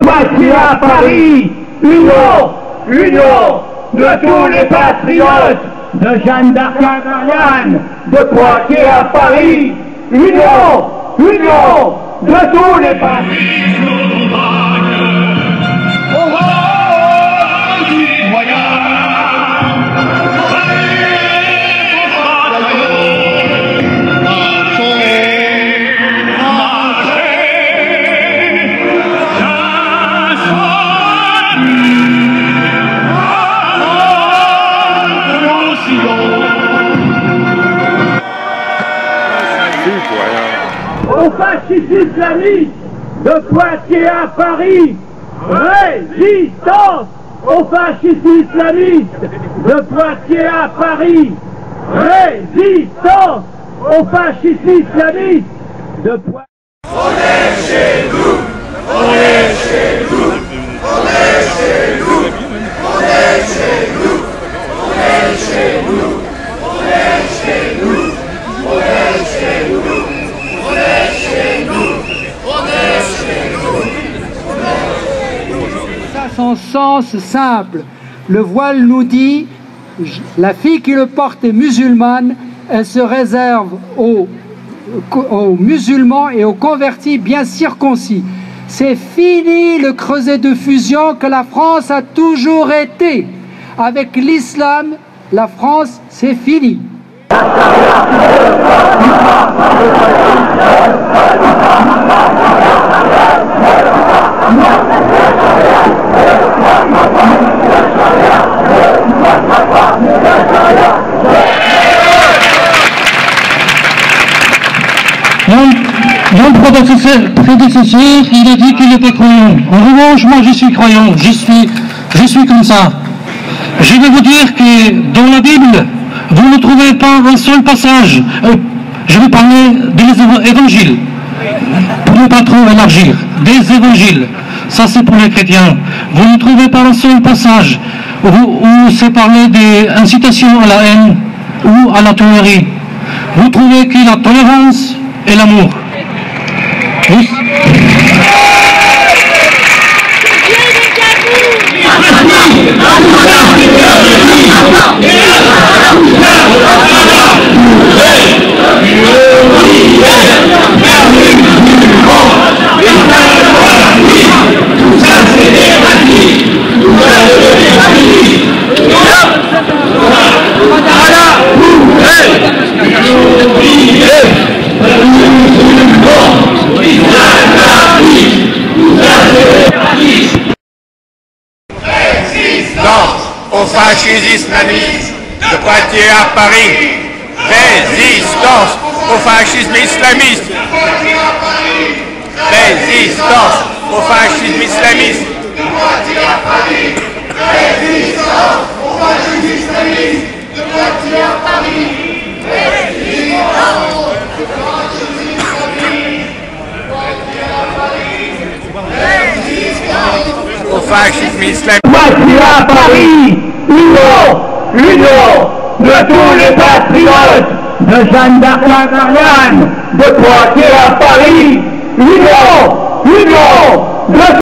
Poitiers à Paris, union, union de tous les patriotes, de Jeanne d'Arc à Marianne, de Poitiers à Paris, union, union de tous les patriotes. Au fascisme islamiste de Poitiers à Paris, résistance! Au fascisme islamiste de Poitiers à Paris, résistance! Au fascisme islamiste de Poitiers. On est chez nous! On est chez nous! On est chez nous! On est chez nous! On est chez nous! On est chez nous! On est chez nous! Son sens simple. Le voile nous dit, la fille qui le porte est musulmane, elle se réserve aux musulmans et aux convertis bien circoncis. C'est fini le creuset de fusion que la France a toujours été. Avec l'islam, la France, c'est fini. Mon prédécesseur, il a dit qu'il était croyant. En revanche, moi je suis croyant, je suis comme ça. Je vais vous dire que dans la Bible, vous ne trouvez pas un seul passage. Je vais parler des évangiles, pour ne pas trop élargir. Des évangiles, ça c'est pour les chrétiens. Vous ne trouvez pas un seul passage où c'est parlé d'incitation à la haine ou à la tuerie. Vous trouvez que la tolérance et l'amour. Oui. Au fascisme islamiste de Poitiers à Paris. Résistance au fascisme islamiste. Résistance au fascisme islamiste de Poitiers à Paris. Résistance au fascisme islamiste de Poitiers à Paris. Résistance au fascisme islamiste. Poitiers à Paris, union, union de tous les patriotes, de Jeanne d'Arc à Marianne, de Poitiers à Paris, union, union de